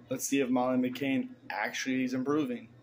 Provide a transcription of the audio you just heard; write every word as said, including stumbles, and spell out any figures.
Let's see if Molly McCann actually is improving.